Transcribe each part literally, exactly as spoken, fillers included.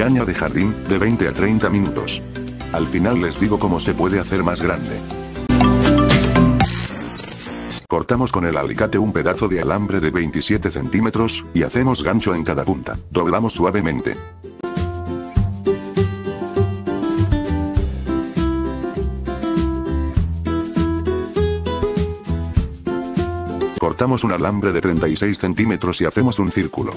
caña de jardín, de veinte a treinta minutos. Al final les digo cómo se puede hacer más grande. Cortamos con el alicate un pedazo de alambre de veintisiete centímetros, y hacemos gancho en cada punta. Doblamos suavemente. Cortamos un alambre de treinta y seis centímetros y hacemos un círculo.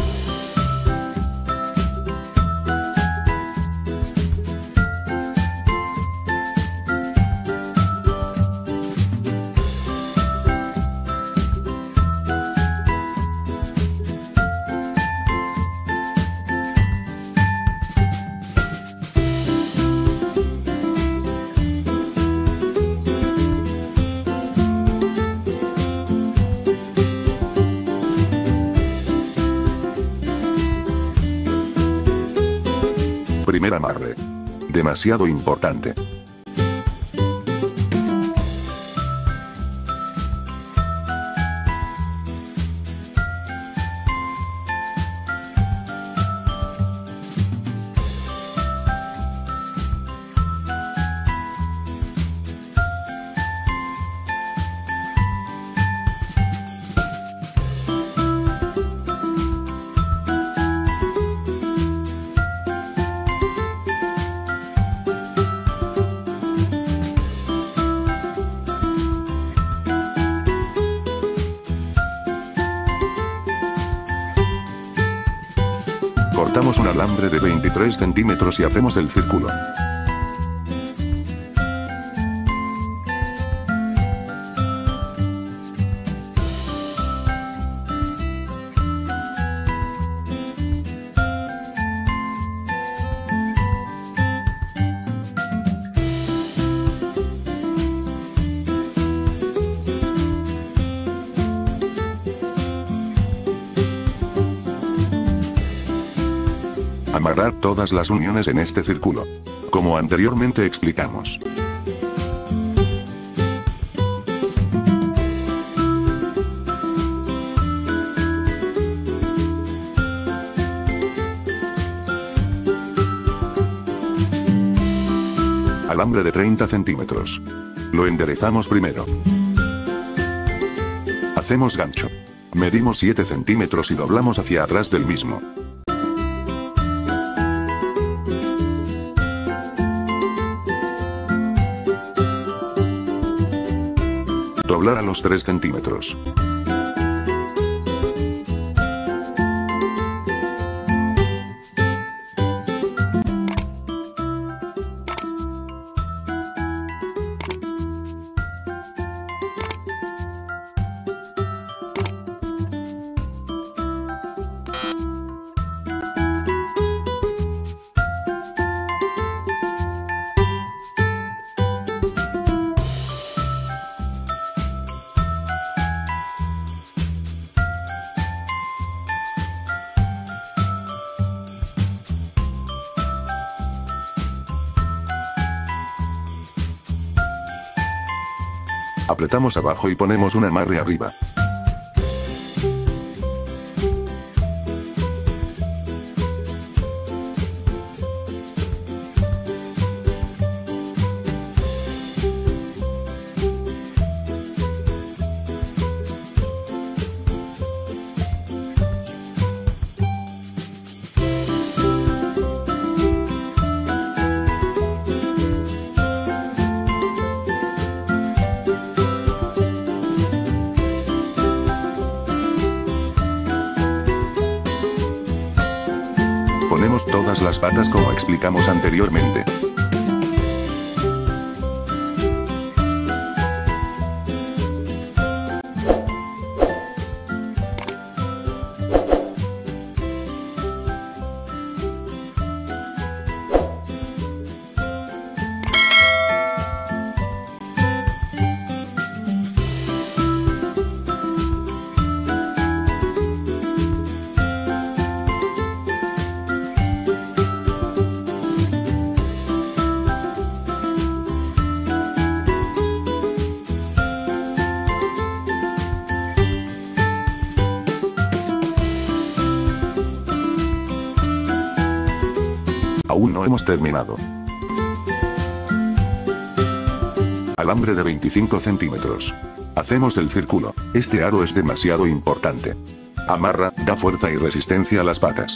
Primer amarre. Demasiado importante. Cortamos un alambre de veintitrés centímetros y hacemos el círculo. Amarrar todas las uniones en este círculo. Como anteriormente explicamos. Alambre de treinta centímetros. Lo enderezamos primero. Hacemos gancho. Medimos siete centímetros y doblamos hacia atrás del mismo. Doblar a los tres centímetros. Apretamos abajo y ponemos un amarre arriba. Ponemos todas las patas como explicamos anteriormente. Aún no hemos terminado. Alambre de veinticinco centímetros. Hacemos el círculo. Este aro es demasiado importante. Amarra, da fuerza y resistencia a las patas.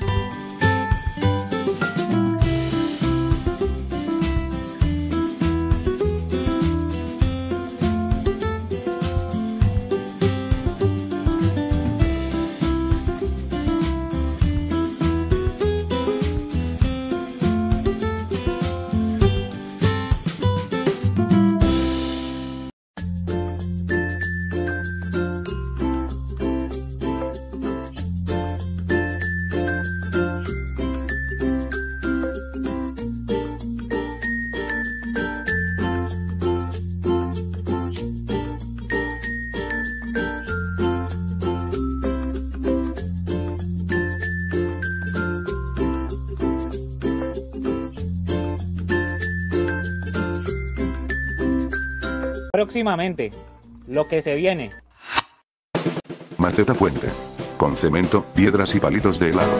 Próximamente, lo que se viene. Maceta fuente. Con cemento, piedras y palitos de helado.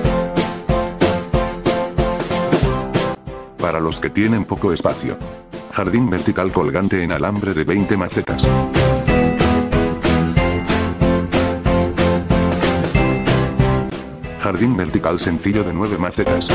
Para los que tienen poco espacio. Jardín vertical colgante en alambre de veinte macetas. Jardín vertical sencillo de nueve macetas.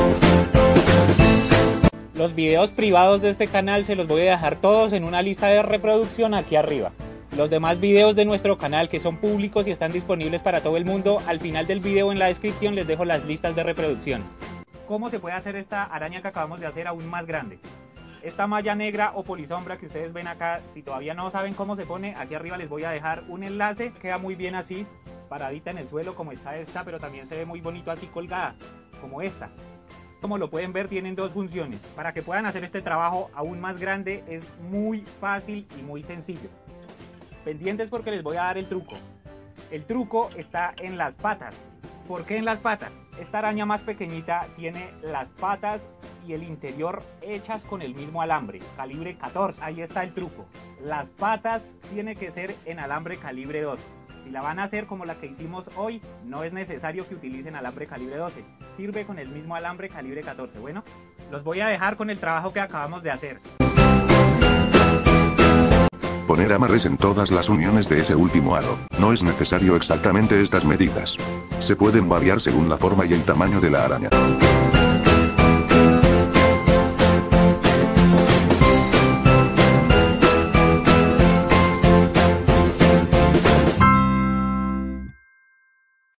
Los videos privados de este canal se los voy a dejar todos en una lista de reproducción aquí arriba. Los demás videos de nuestro canal que son públicos y están disponibles para todo el mundo, al final del video en la descripción les dejo las listas de reproducción. ¿Cómo se puede hacer esta araña que acabamos de hacer aún más grande? Esta malla negra o polisombra que ustedes ven acá, si todavía no saben cómo se pone, aquí arriba les voy a dejar un enlace. Queda muy bien así, paradita en el suelo como está esta, pero también se ve muy bonito así colgada, como esta. Como lo pueden ver, tienen dos funciones. Para que puedan hacer este trabajo aún más grande es muy fácil y muy sencillo. Pendientes porque les voy a dar el truco. El truco está en las patas. ¿Por qué en las patas? Esta araña más pequeñita tiene las patas y el interior hechas con el mismo alambre, calibre catorce. Ahí está el truco. Las patas tiene que ser en alambre calibre doce. Si la van a hacer como la que hicimos hoy, no es necesario que utilicen alambre calibre doce. Sirve con el mismo alambre calibre catorce. Bueno, los voy a dejar con el trabajo que acabamos de hacer. Poner amarres en todas las uniones de ese último aro. No es necesario exactamente estas medidas. Se pueden variar según la forma y el tamaño de la araña.